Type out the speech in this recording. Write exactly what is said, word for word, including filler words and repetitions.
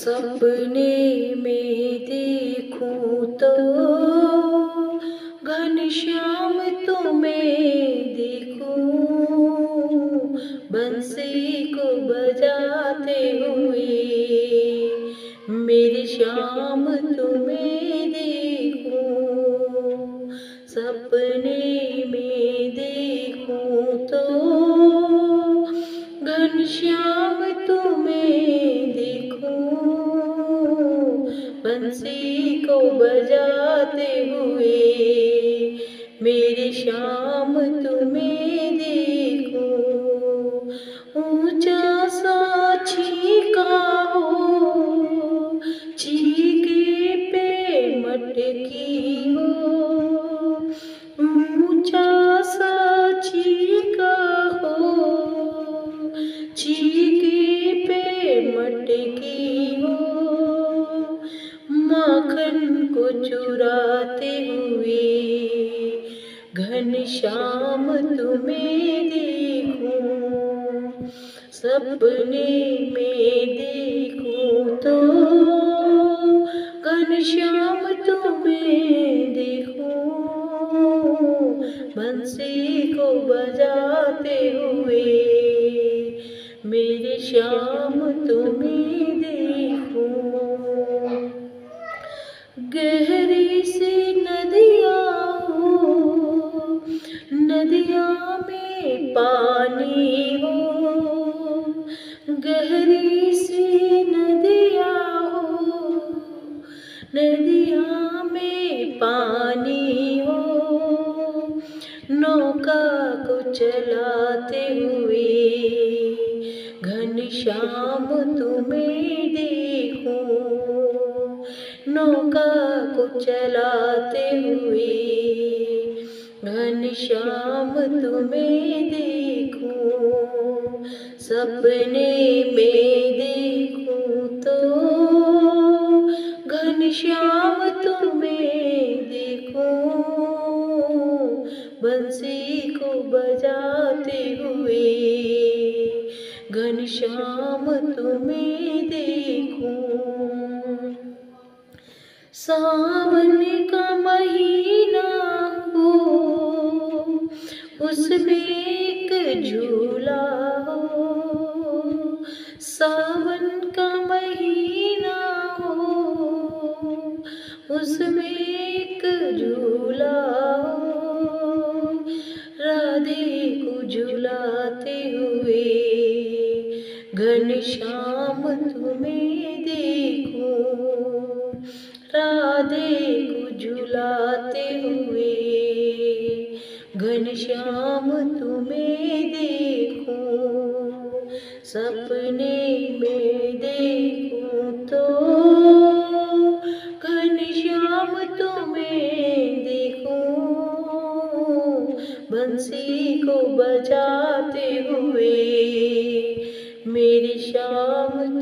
सपने में देखूं तो घनश्याम तुम्हें देखूं, बंसी को बजाते हुए मेरे श्याम तुम्हें देखूं। सपने में देखूं तो घनश्याम तुम्हें देखूं, बंसी को बजाते हुए मेरे श्याम तुम्हें देखूं। ऊंचा सा छीका हो, छीके पे मटकी हो, ऊंचा सा छीका हो, छीके पे मटकी हो, माखन को चुराते हुए घनश्याम तुम्हें देखूं। सपने में देखूं तो घनश्याम तुम्हें देखूं, बंसी को बजाते हुए मेरे श्याम तुम्हें देखूं। गहरी सी नदियाँ हो, नदियाँ में पानी हो, गहरी सी नदियाँ हो, नदियाँ में पानी हो, नौका को चलाते हुए घनश्याम तुम्हें देखूं, नौका को चलाते हुए घनश्याम तुम्हें देखूं। सपने में देखूं तो घनश्याम तुम्हें देखूं, बंसी को बजाते हुए घनश्याम तुम्हें देखूं। सावन का महीना हो, उसमें एक झूला हो, सावन का महीना हो, उसमें एक झूला हो, राधे को झुलाते हुए घनश्याम तुम्हें देखूं, राधे को झुलाते हुए घनश्याम तुम्हें देखूं। सपने में देखूं तो घनश्याम तुम्हें देखूं, बंसी को बजाते हुए मेरे श्याम